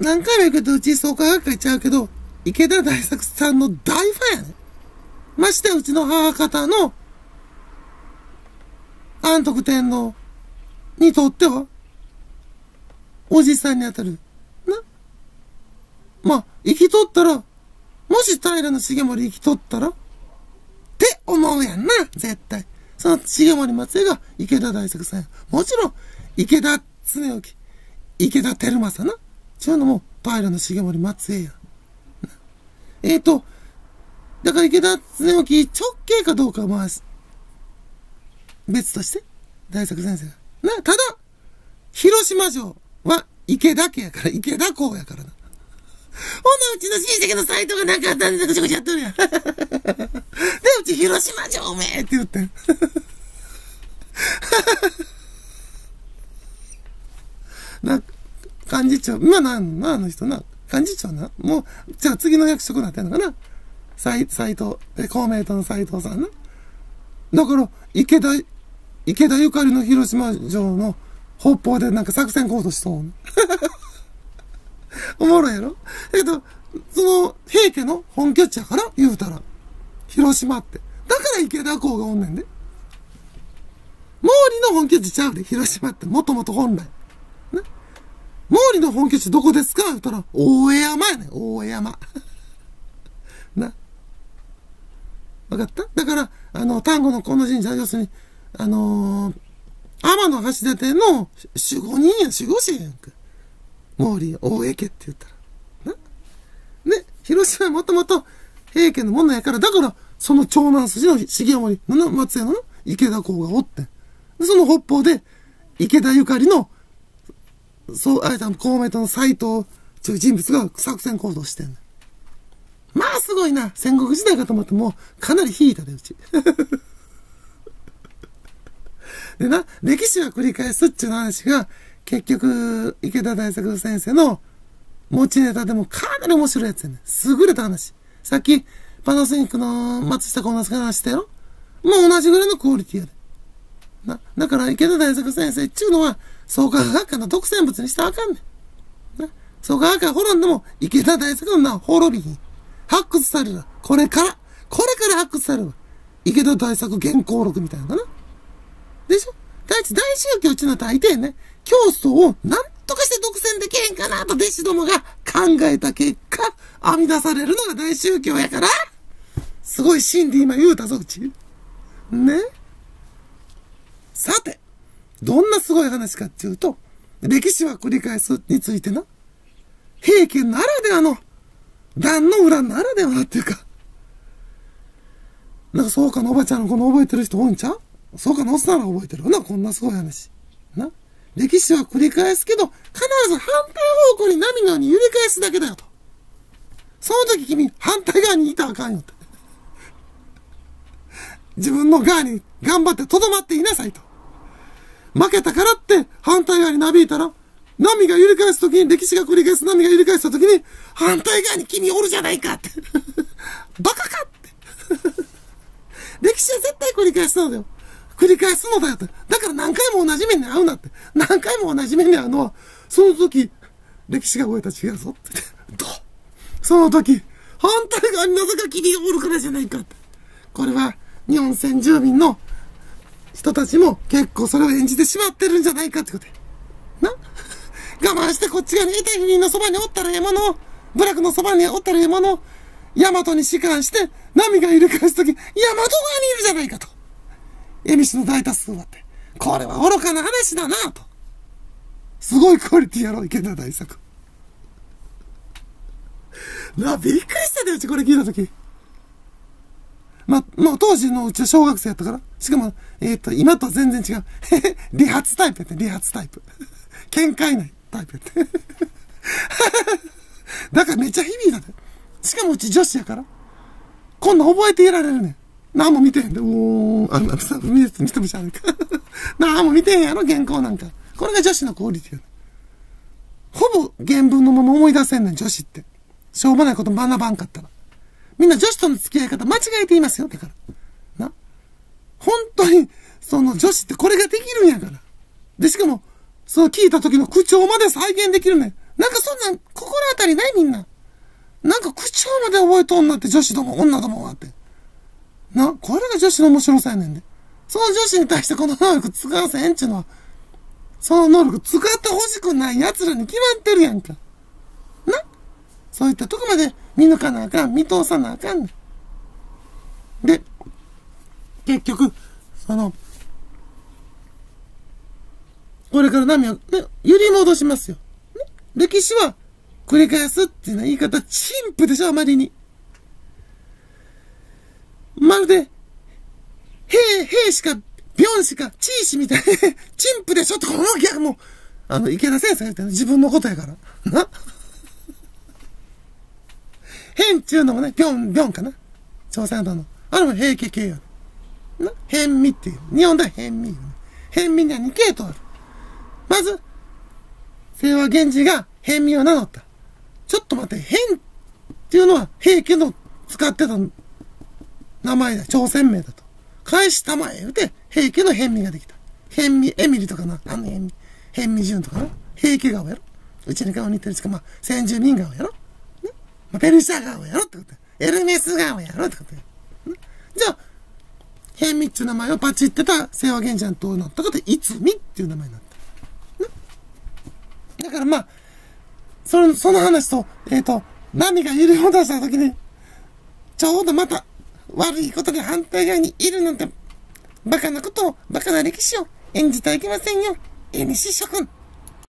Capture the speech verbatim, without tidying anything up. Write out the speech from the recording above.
何回も言うけど、うち創価学会ちゃうけど、池田大作さんの大ファンやね。ましてうちの母方の安徳天皇にとっては、おじさんにあたる。な。まあ、生きとったら、もし平重盛生きとったら、って思うやんな、絶対。その重盛松江が池田大作さんや。もちろん、池田恒興、池田輝政な。ちゅうのも、平重盛松江や。えーと、だから池田恒興直系かどうかはまあ、別として、大作先生が。な、ただ、広島城は池田家やから、池田公やからな。ほんなうちの親戚のサイトがなかったんで、ぐちゃぐちゃやっとるやん。で、うち広島城おめえって言ってん。な、幹事長、今なんな、あの人な、幹事長な。もう、じゃあ次の役職になってんのかな。斎藤、公明党の斎藤さんな。だから、池田、池田ゆかりの広島城の北方でなんか作戦行動しそう。おもろいやろ。だけど、その、平家の本拠地やから、言うたら。広島って。だから池田公がおんねんで。毛利の本拠地ちゃうで、広島って。もともと本来。ね。毛利の本拠地どこですか言うたら、大江山やねん。大江山。な。わかった？だから、あの、丹後のこの神社、要するに、あのー、天の橋立の守護人や、守護神やんか。毛利、大江家って言ったら。な。ね、広島はもともと平家のものやから、だから、その長男筋の重盛の松江の池田公がおってん。で、その北方で、池田ゆかりの、そう、あれだ、公明党の斎藤という人物が作戦行動してんねん。まあ、すごいな。戦国時代かと思ってもう、かなり引いたで、うち。でな、歴史は繰り返すっていう話が、結局、池田大作先生の持ちネタでもかなり面白いやつやねん。優れた話。さっき、パナソニックの松下幸之助の話したよ。もう同じぐらいのクオリティやで。な、だから池田大作先生っていうのは、創価学会の独占物にしたらあかんねん。な、創価学会滅んでも、池田大作の名は滅びひん。発掘される。これから、これから発掘される。池田大作原稿録みたいなのかな。でしょ？第一、大宗教っていうのは大抵ね、教祖を何とかして独占できへんかなと弟子どもが考えた結果、編み出されるのが大宗教やから、すごい真理今言うたぞ、うち。ね？さて、どんなすごい話かっていうと、歴史は繰り返すについてな、平家ならではの、壇の裏ならではっていうか、なんかそうかのおばちゃんのこの覚えてる人多いんちゃう？そうかのおっさんら覚えてるよな、こんなすごい話。な。歴史は繰り返すけど、必ず反対方向に波のように揺れ返すだけだよと。その時君、反対側にいたらあかんよって。自分の側に頑張って留まっていなさいと。負けたからって反対側になびいたら、波が揺れ返す時に、歴史が繰り返す波が揺れ返した時に、反対側に君おるじゃないかって。バカかって。歴史は絶対繰り返すのだよ。繰り返すのだよって。だから何回も同じ目に遭うなって。何回も同じ目に遭うのは、その時、歴史が動いたら違うぞって。どう？その時、反対側になぜか君がおるからじゃないかって。これは、日本先住民の人たちも結構それを演じてしまってるんじゃないかってことや。な？我慢してこっち側に、エタフリンのそばにおったらええもの、部落のそばにおったらええもの、大和に仕官して、波が揺れ返すとき、大和側にいるじゃないかと。恵比寿の大多数はって。これは愚かな話だなと。すごいクオリティやろ、池田大作。なあ、びっくりしたで、うちこれ聞いたとき。ま、まあ、当時のうちは小学生やったから。しかも、えっと、今とは全然違う。理髪タイプやって、理髪タイプ。見解ないタイプやって。だからめっちゃ響いたで。しかもうち女子やから。こんなん覚えていられるねん。何も見てへんで。おー、あんなさ、見て、見てもしゃあないか。何も見てへんやろ、原稿なんか。これが女子のクオリティやねん。ほぼ原文のまま思い出せんねん、女子って。しょうもないこと学ばんかったら。みんな女子との付き合い方間違えていますよ、だから。な。本当に、その女子ってこれができるんやから。で、しかも、その聞いた時の口調まで再現できるねん。 なんかそんな、心当たりないみんな。なんか口調まで覚えとんなって女子ども、女どもはって。な、これが女子の面白さやねんで。その女子に対してこの能力使わせんちゅうのは、その能力使ってほしくない奴らに決まってるやんか。な、そういったとこまで見抜かなあかん、見通さなあかんねん。で、結局、その、これから波を、ね、揺り戻しますよ。ね、歴史は繰り返すっていうのは言い方、陳腐でしょ、あまりに。まるで、兵、兵しか、ビョンしか、チーシみたいな、陳腐でしょって、このギャグも、あの、池田先生が言ってる自分のことやから。な。変っていうのもね、ビョン、ビョンかな。朝鮮半島の。あれも平家系や。な。変味っていう。日本では変味、ね。変味にはに系統ある。まず、清和源氏が変味を名乗った。ちょっと待って、変っていうのは平家の使ってた名前だ。朝鮮名だと。返したまえ言うて、平家の変味ができた。変味、エミリとかな。あの変味。変味順とかな。平家顔やろ。うちに顔似てるしか、まあ、先住民顔やろ。ね。まあ、ペルシャ顔やろってこと。エルメス顔やろってこと。ね。じゃあ、変味っていう名前をパチってた清和源氏はどうなったかって、いつみっていう名前になった。だからまあ、その、その話と、えっと、波が揺り戻した時に、ちょうどまた、悪いことに反対側にいるなんて、バカなことを、バカな歴史を演じてはいけませんよ。えにし諸君。